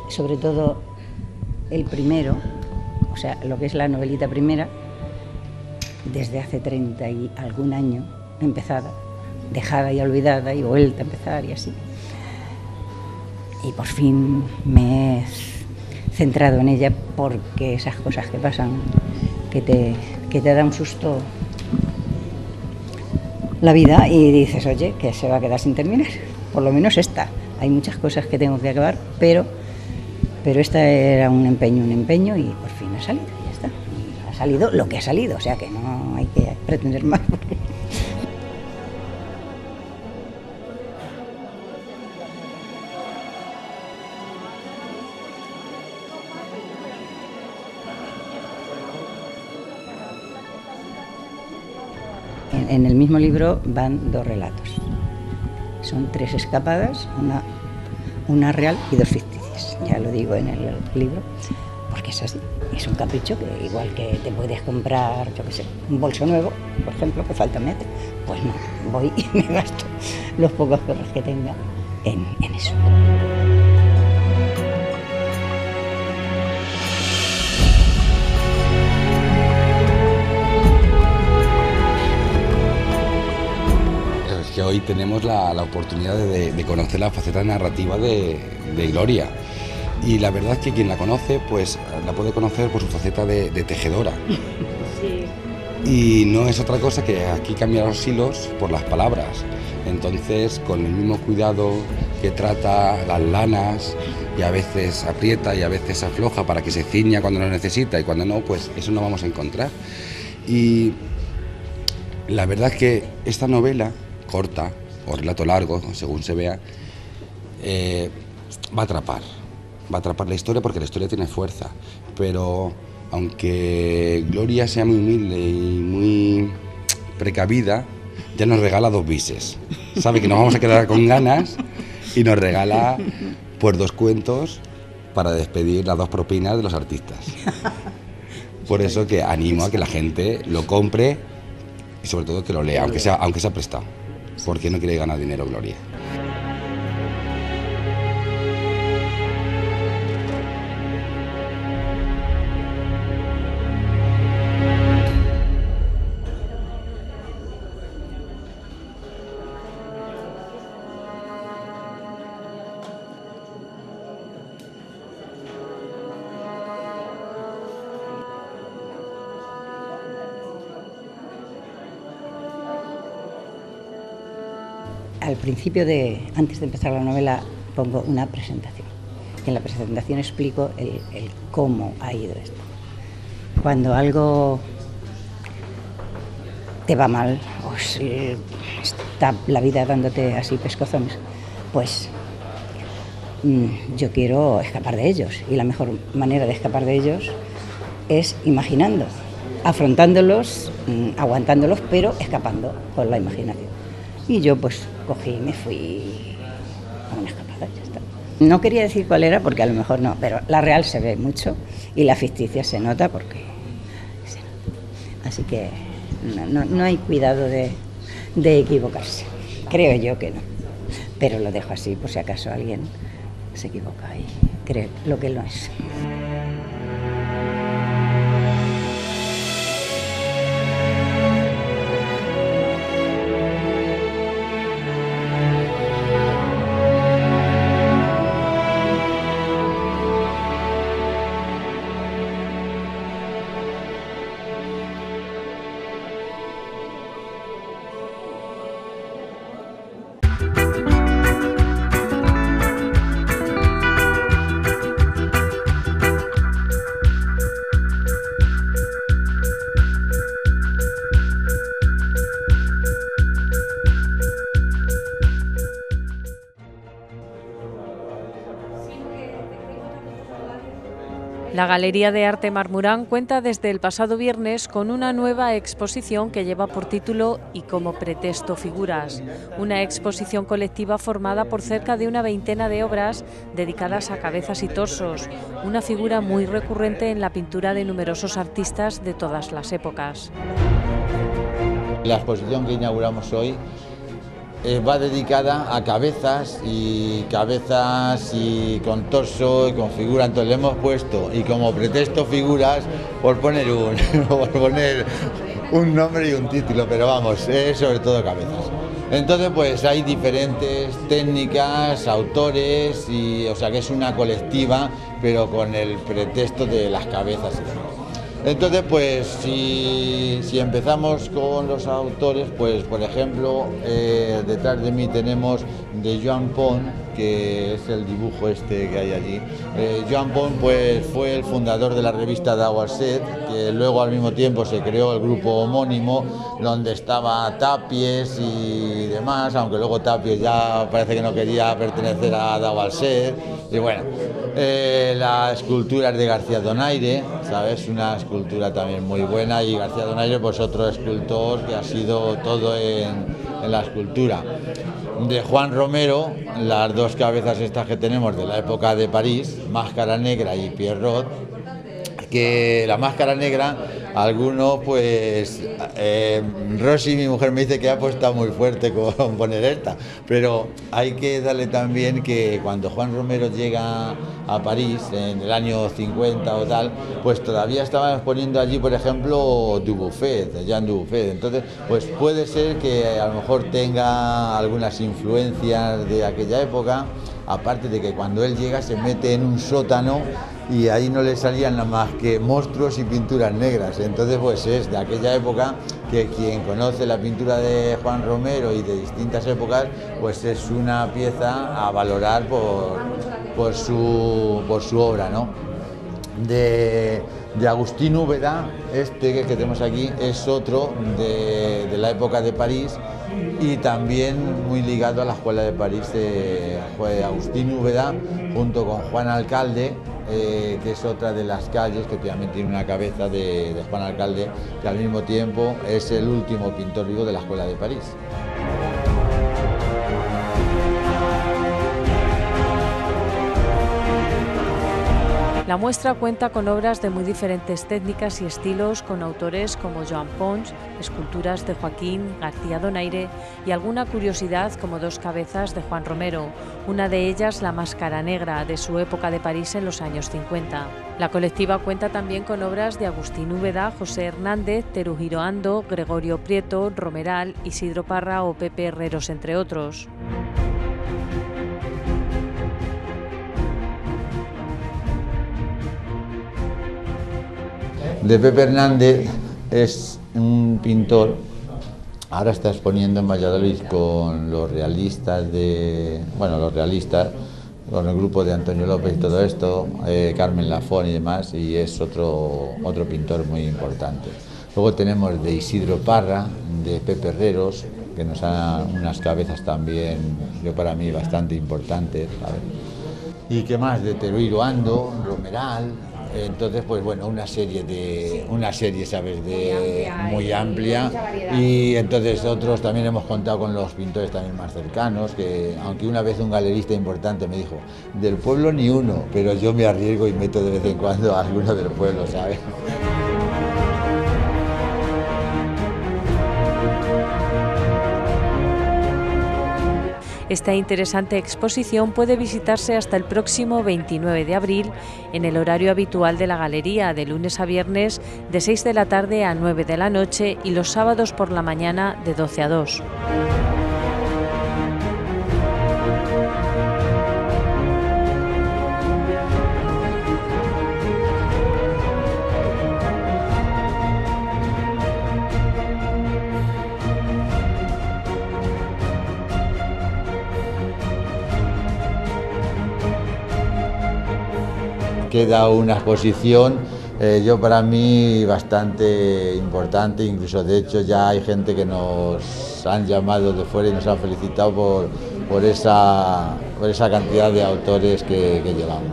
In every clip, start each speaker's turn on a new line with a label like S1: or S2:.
S1: sobre todo el primero, o sea, lo que es la novelita primera, desde hace 30 y algún año empezada, dejada y olvidada y vuelta a empezar y así. Y por fin me he centrado en ella porque esas cosas que pasan, que te da un susto la vida y dices, oye, que se va a quedar sin terminar, por lo menos esta. Hay muchas cosas que tengo que acabar, pero esta era un empeño y por fin ha salido, ya está. Y ha salido lo que ha salido, o sea que no hay que pretender más. En el mismo libro van 2 relatos. Son 3 escapadas, una real y 2 ficticias. Ya lo digo en el libro, porque es así. Es un capricho que igual que te puedes comprar, yo qué sé, un bolso nuevo, por ejemplo, que falta meter, pues no, voy y me gasto los pocos perros que tenga en eso.
S2: Que hoy tenemos la oportunidad de conocer la faceta narrativa de Gloria, y la verdad es que quien la conoce pues la puede conocer por su faceta de tejedora. Sí. Y no es otra cosa que aquí cambiar los hilos por las palabras, entonces con el mismo cuidado que trata las lanas, y a veces aprieta y a veces afloja para que se ciña cuando lo necesita, y cuando no, pues eso no vamos a encontrar. Y la verdad es que esta novela corta o relato largo, según se vea, va a atrapar la historia, porque la historia tiene fuerza, pero aunque Gloria sea muy humilde y muy precavida, ya nos regala 2 bises, sabe que nos vamos a quedar con ganas y nos regala pues 2 cuentos para despedir las 2 propinas de los artistas. Por eso que animo a que la gente lo compre y sobre todo que lo lea, aunque sea prestado, porque no quiere ganar dinero Gloria.
S1: Al principio, antes de empezar la novela, pongo una presentación. En la presentación explico el cómo ha ido esto. Cuando algo te va mal, o si está la vida dándote así pescozones, pues yo quiero escapar de ellos. Y la mejor manera de escapar de ellos es imaginando, afrontándolos, aguantándolos, pero escapando con la imaginación. Y yo pues cogí y me fui a una escapada, ya está. No quería decir cuál era porque a lo mejor no, pero la real se ve mucho y la ficticia se nota porque se nota. Así que no hay cuidado de equivocarse. Creo yo que no, pero lo dejo así por si acaso alguien se equivoca y cree lo que él no es.
S3: La Galería de Arte Marmurán cuenta desde el pasado viernes con una nueva exposición que lleva por título Y como pretexto figuras, una exposición colectiva formada por cerca de una veintena de obras dedicadas a cabezas y torsos, una figura muy recurrente en la pintura de numerosos artistas de todas las épocas.
S4: La exposición que inauguramos hoy va dedicada a cabezas y con torso y con figura. Entonces le hemos puesto, y como pretexto figuras, por poner un nombre y un título, pero vamos, es sobre todo cabezas. Entonces pues hay diferentes técnicas, autores, y o sea que es una colectiva, pero con el pretexto de las cabezas y demás. Entonces pues si empezamos con los autores, pues por ejemplo detrás de mí tenemos de Joan Pont, que es el dibujo este que hay allí. Joan Pont pues fue el fundador de la revista Dau al Set, que luego al mismo tiempo se creó el grupo homónimo, donde estaba Tapies y demás, aunque luego Tapies ya parece que no quería pertenecer a Dau al Set. Y bueno, la escultura es de García Donaire, ¿sabes? Una escultura también muy buena, y García Donaire pues otro escultor que ha sido todo en la escultura. De Juan Romero, las dos cabezas estas que tenemos de la época de París, Máscara Negra y Pierrot, que la Máscara Negra, alguno pues, Rosy, mi mujer, me dice que ha apostado muy fuerte con poner esta, pero hay que darle también que cuando Juan Romero llega a París en el año 50 o tal, pues todavía estaban poniendo allí, por ejemplo, Dubuffet, Jean Dubuffet. Entonces pues puede ser que a lo mejor tenga algunas influencias de aquella época, aparte de que cuando él llega se mete en un sótano y ahí no le salían nada más que monstruos y pinturas negras. Entonces pues es de aquella época, que quien conoce la pintura de Juan Romero y de distintas épocas, pues es una pieza a valorar por su obra, ¿no? De Agustín Úbeda, este que tenemos aquí es otro de la época de París, y también muy ligado a la Escuela de París, fue Agustín Úbeda junto con Juan Alcalde, que es otra de las calles que también tiene una cabeza de Juan Alcalde, que al mismo tiempo es el último pintor vivo de la Escuela de París.
S3: La muestra cuenta con obras de muy diferentes técnicas y estilos, con autores como Joan Pons, esculturas de Joaquín García Donaire y alguna curiosidad como dos cabezas de Juan Romero, una de ellas la Máscara Negra, de su época de París en los años 50. La colectiva cuenta también con obras de Agustín Úbeda, José Hernández, Terugiro Ando, Gregorio Prieto, Romeral, Isidro Parra o Pepe Herreros, entre otros.
S4: De Pepe Hernández es un pintor, ahora está exponiendo en Valladolid con los realistas, con el grupo de Antonio López y todo esto, Carmen Lafón y demás, y es otro pintor muy importante. Luego tenemos de Isidro Parra, de Pepe Herreros, que nos dan unas cabezas también, yo para mí, bastante importantes, ¿sabes? Y qué más, de Terugiro Ando, Romeral. Entonces pues bueno, una serie sabes, muy amplia, y entonces otros también hemos contado con los pintores también más cercanos, que aunque una vez un galerista importante me dijo, del pueblo ni uno, pero yo me arriesgo y meto de vez en cuando a alguno del pueblo, ¿sabes?
S3: Esta interesante exposición puede visitarse hasta el próximo 29 de abril en el horario habitual de la galería, de lunes a viernes de 6 de la tarde a 9 de la noche y los sábados por la mañana de 12 a 2.
S4: Queda una exposición, yo para mí bastante importante, incluso de hecho ya hay gente que nos han llamado de fuera y nos han felicitado por esa cantidad de autores que llevamos.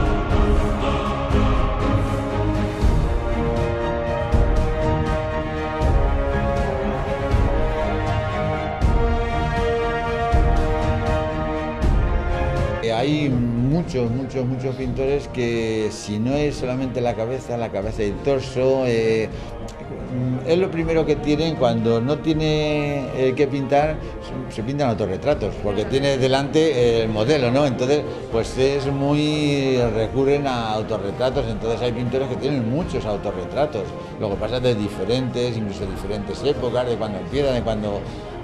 S4: Hay muchos pintores que, si no es solamente la cabeza y el torso, es lo primero que tienen cuando no tiene que pintar, se pintan autorretratos, porque tiene delante el modelo, ¿no? Entonces, pues recurren a autorretratos, entonces hay pintores que tienen muchos autorretratos, lo que pasa de diferentes, incluso diferentes épocas, de cuando empiezan, de cuando...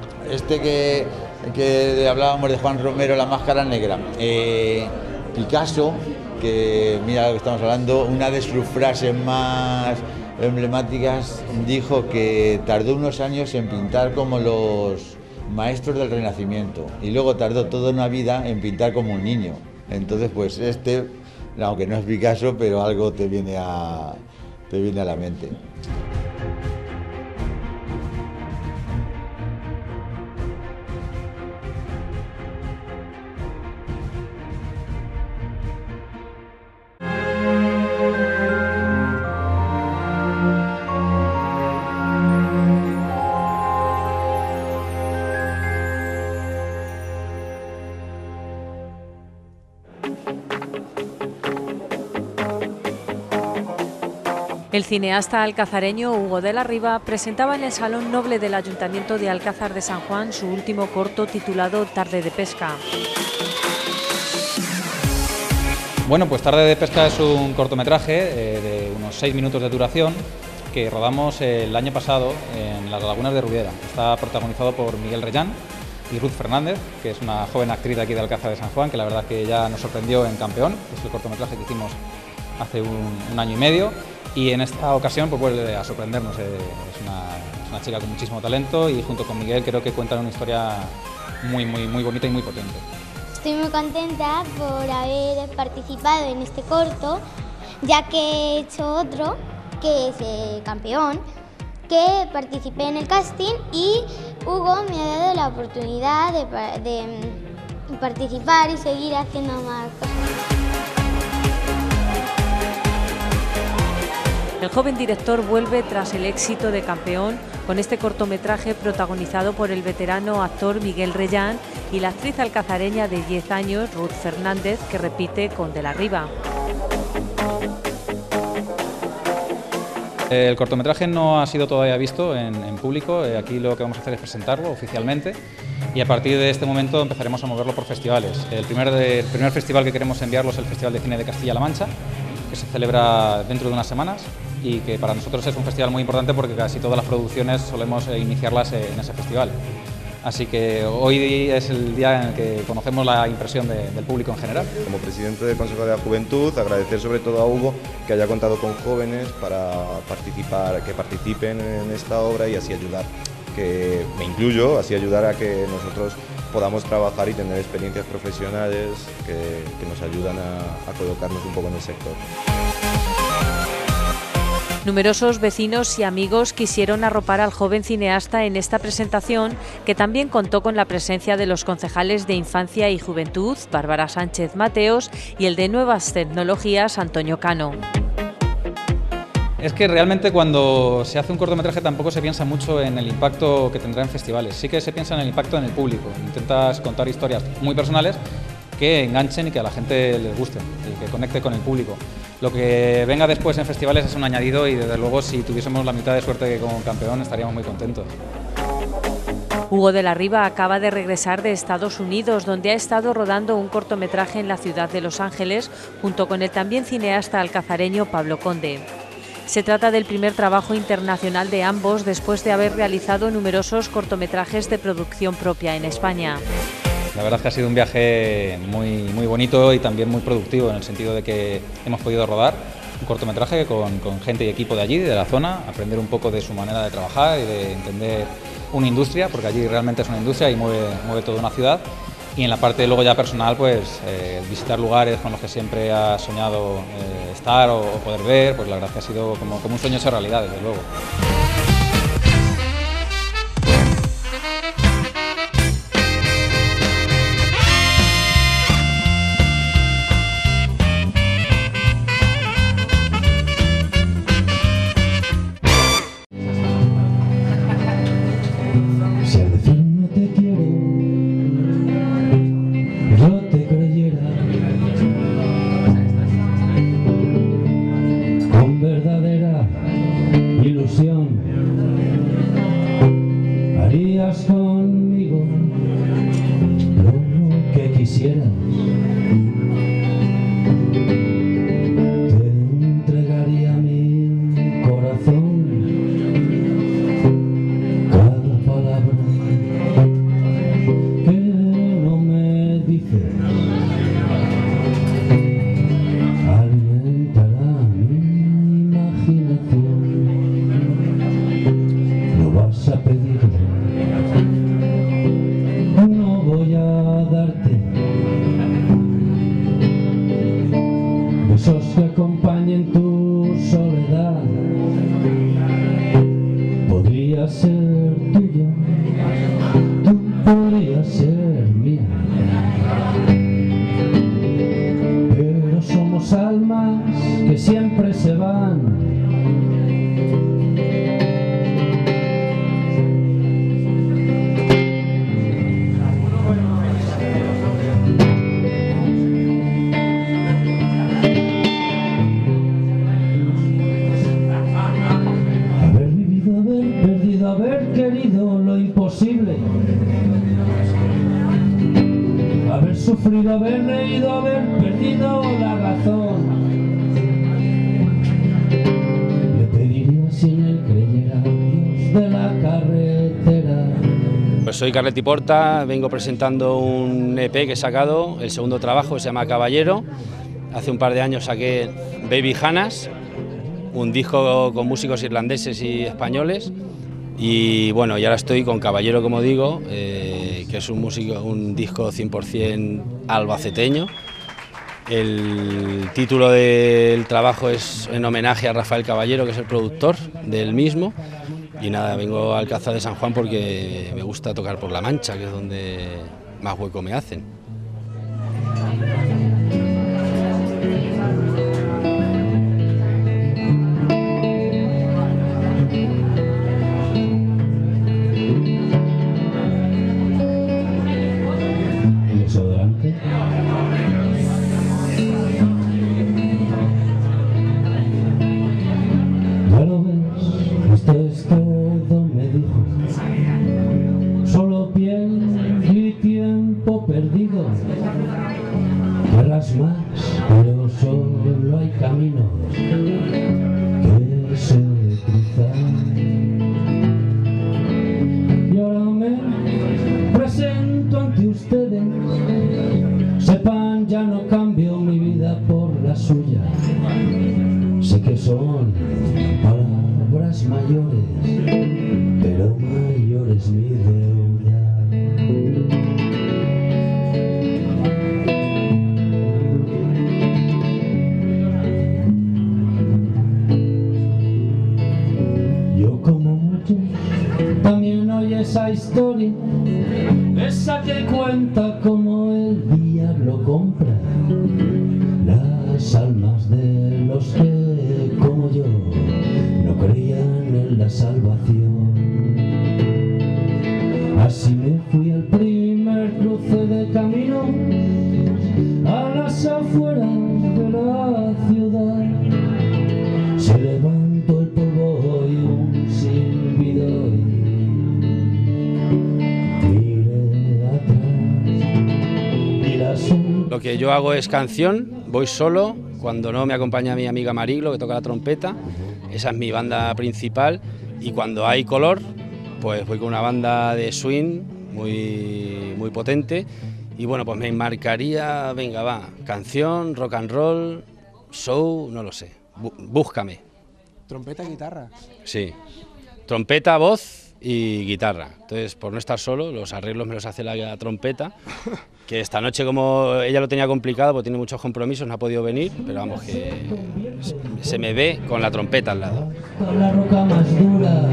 S4: que hablábamos de Juan Romero, La máscara negra, Picasso, que mira lo que estamos hablando, una de sus frases más emblemáticas dijo que tardó unos años en pintar como los maestros del Renacimiento y luego tardó toda una vida en pintar como un niño. Entonces, pues aunque no es Picasso, pero algo te viene a la mente.
S3: El cineasta alcazareño Hugo de la Riva presentaba en el Salón Noble del Ayuntamiento de Alcázar de San Juan su último corto titulado Tarde de pesca.
S5: Bueno, pues Tarde de pesca es un cortometraje de unos 6 minutos de duración que rodamos el año pasado en las lagunas de Rubiera. Está protagonizado por Miguel Reyán y Ruth Fernández, que es una joven actriz de aquí de Alcázar de San Juan, que la verdad que ya nos sorprendió en Campeón, que es el cortometraje que hicimos hace un año y medio. Y en esta ocasión pues vuelve a sorprendernos, es una chica con muchísimo talento y junto con Miguel creo que cuentan una historia muy bonita y muy potente.
S6: Estoy muy contenta por haber participado en este corto, ya que he hecho otro, que es Campeón, que participé en el casting y Hugo me ha dado la oportunidad de participar y seguir haciendo más cosas.
S3: El joven director vuelve tras el éxito de Campeón con este cortometraje protagonizado por el veterano actor Miguel Reyán y la actriz alcazareña de 10 años, Ruth Fernández, que repite con De la Riva.
S5: El cortometraje no ha sido todavía visto en público, aquí lo que vamos a hacer es presentarlo oficialmente y a partir de este momento empezaremos a moverlo por festivales. El primer festival que queremos enviarlo es el Festival de Cine de Castilla-La Mancha, que se celebra dentro de unas semanas y que para nosotros es un festival muy importante porque casi todas las producciones solemos iniciarlas en ese festival. Así que hoy es el día en el que conocemos la impresión del público en general.
S7: Como presidente del Consejo de la Juventud, agradecer sobre todo a Hugo que haya contado con jóvenes para que participen en esta obra y así ayudar, que me incluyo, así ayudar a que nosotros podamos trabajar y tener experiencias profesionales que nos ayudan a colocarnos un poco en el sector.
S3: Numerosos vecinos y amigos quisieron arropar al joven cineasta en esta presentación, que también contó con la presencia de los concejales de Infancia y Juventud, Bárbara Sánchez Mateos, y el de Nuevas Tecnologías, Antonio Cano.
S5: Es que realmente cuando se hace un cortometraje tampoco se piensa mucho en el impacto que tendrá en festivales, sí que se piensa en el impacto en el público. Intentas contar historias muy personales que enganchen y que a la gente les guste y que conecte con el público. Lo que venga después en festivales es un añadido y desde luego si tuviésemos la mitad de suerte que con Campeón estaríamos muy contentos.
S3: Hugo de la Riva acaba de regresar de Estados Unidos, donde ha estado rodando un cortometraje en la ciudad de Los Ángeles, junto con el también cineasta alcazareño Pablo Conde. Se trata del primer trabajo internacional de ambos después de haber realizado numerosos cortometrajes de producción propia en España.
S5: La verdad es que ha sido un viaje muy bonito y también muy productivo, en el sentido de que hemos podido rodar un cortometraje con gente y equipo de allí, de la zona, aprender un poco de su manera de trabajar y de entender una industria, porque allí realmente es una industria y mueve toda una ciudad. Y en la parte luego ya personal, pues visitar lugares con los que siempre has soñado estar o poder ver, pues la verdad es que ha sido como un sueño hecho realidad, desde luego.
S8: Si al decir no te quiero, yo te creyera, con verdadera ilusión. quisiera, te entregaría mi corazón, cada palabra que no me dices alimentará mi imaginación. No vas a pedirme, no voy a darte besos que acompañen tu soledad. Podría ser tuya, tú podrías ser mía, pero somos almas que siempre se van. Haber vivido, haber perdido, haber querido lo imposible, haber sufrido, haber reído, haber perdido la razón. Le pediría si en él creyera Dios de la carretera.
S9: Pues soy Carletti Porta, vengo presentando un EP que he sacado, el segundo trabajo, se llama Caballero. Hace un par de años saqué Baby Hannas, un disco con músicos irlandeses y españoles, y bueno, y ahora estoy con Caballero, como digo, que es un disco 100% albaceteño. El título del trabajo es en homenaje a Rafael Caballero, que es el productor del mismo, y nada, vengo al Alcázar de San Juan porque me gusta tocar por La Mancha, que es donde más hueco me hacen.
S8: El desodorante. Ya lo ves, esto es todo, me dijo. Solo piel y tiempo perdido. Querrás más, pero solo hay caminos que se cruzan. Y ahora me presento ante ustedes. Sepan, ya no cambio mi vida por la suya. Sé que son palabras mayores, pero mayor es mi deuda. Yo, como muchos, también oí esa historia, esa que cuenta cómo el diablo compra las almas de los que, como yo, no creían en la salvación. Así me fui al primer cruce de camino, a las afueras de la ciudad. Se levantó el polvo y un silbido, y miré atrás y la sombra.
S9: Lo que yo hago es canción, voy solo, cuando no me acompaña mi amiga Mariglo, que toca la trompeta, esa es mi banda principal, y cuando hay color, pues voy con una banda de swing muy potente, y bueno, pues me enmarcaría, venga va, canción, rock and roll, show, no lo sé, búscame.
S10: ¿Trompeta y guitarra?
S9: Sí, trompeta, voz y guitarra. Entonces, por no estar solo, los arreglos me los hace la trompeta, que esta noche, como ella lo tenía complicado, porque tiene muchos compromisos, no ha podido venir, pero vamos, que se me ve con la trompeta al lado.
S8: La roca más dura.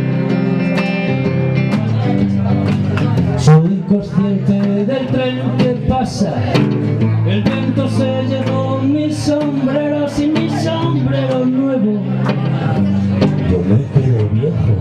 S8: Soy consciente del tren que pasa, el viento se llevó mis sombreros y mi sombrero nuevo. Yo me quedo viejo.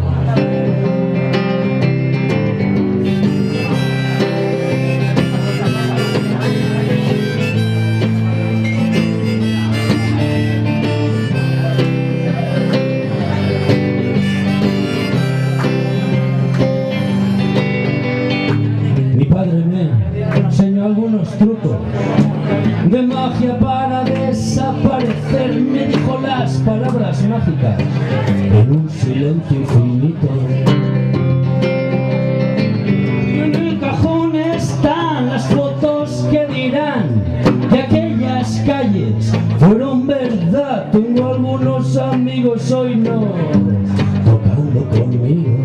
S8: Mi padre me enseñó algunos trucos truco de magia para desaparecer. Me dijo las palabras mágicas en un silencio infinito. Y en el cajón están las fotos que dirán que aquellas calles fueron verdad. Tengo algunos amigos, hoy no, tocando conmigo.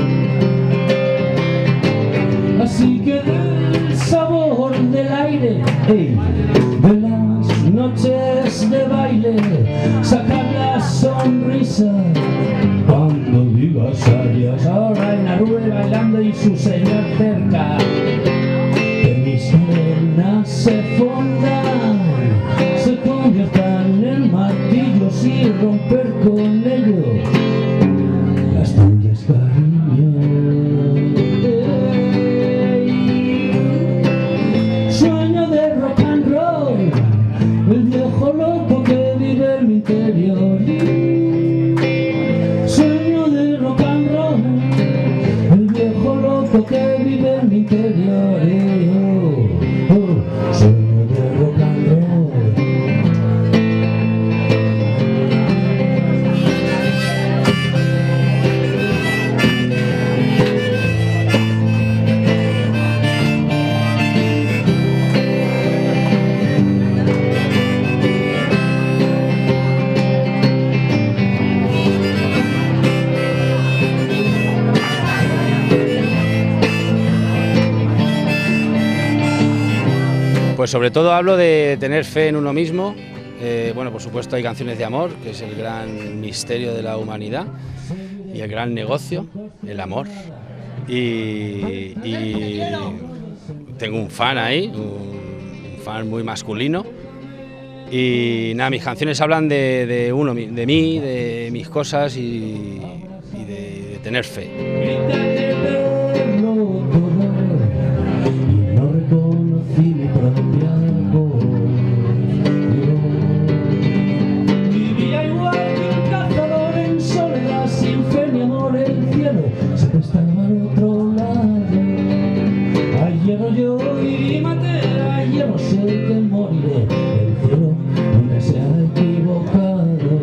S8: Así que del sabor del aire, hey, de las noches de baile, sacar la sonrisa cuando digas adiós. Ahora en la rue bailando y su señor cerca, que mis cadenas se fundan, se conviertan en martillos y romper con ellos las tuyas, cariño. Sueño de rock and roll, el viejo loco que vive en mi interior. Sueño de rock and roll, el viejo loco que vive en mi interior. Sueño de rock and roll.
S9: Pues sobre todo hablo de tener fe en uno mismo. Bueno, por supuesto hay canciones de amor, que es el gran misterio de la humanidad, y el gran negocio, el amor. Y tengo un fan ahí, un fan muy masculino. Y nada, mis canciones hablan de uno, de mí, de mis cosas y de tener fe.
S8: Vivía igual que un cazador en soledad, sin fe ni amor, el cielo siempre estaba al otro lado. Ayer yo viví, maté, ayer no sé que moriré, el cielo nunca se ha equivocado.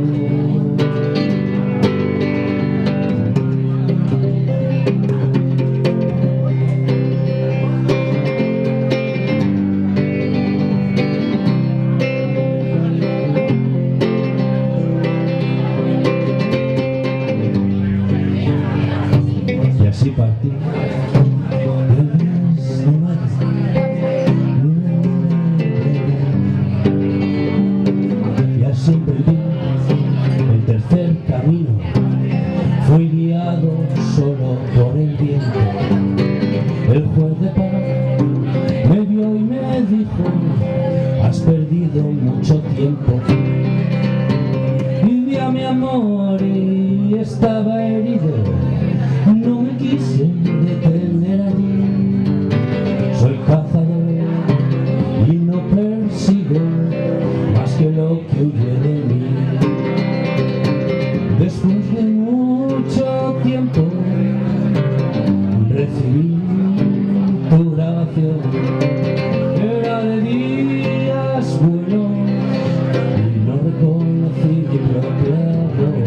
S8: Y así partí. Ya siempre vi el tercer camino, fui guiado solo por el viento. El juez de paz me vio y me dijo: has perdido mucho tiempo. Vivía mi amor y estaba herido, no me quise detener allí. Soy cazador y no persigo más que lo que huye de mí. Después de mucho tiempo recibí tu grabación, era de días buenos y no reconocí mi propia voz.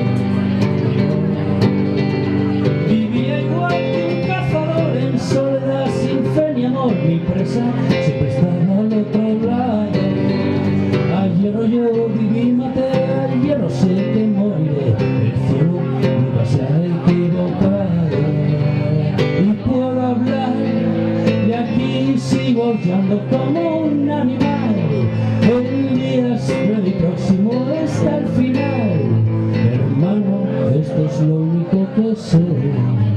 S8: Vivía igual que un cazador en soledad, sin fe ni amor, mi presa siempre estaba al otro lado. Ayer yo viví, maté, ayer no sé que moriré, el cielo nunca se ha equivocado. Y puedo hablar, y aquí sigo aullando como un animal. El día es breve y próximo está el final. Hermano, esto es lo único que sé.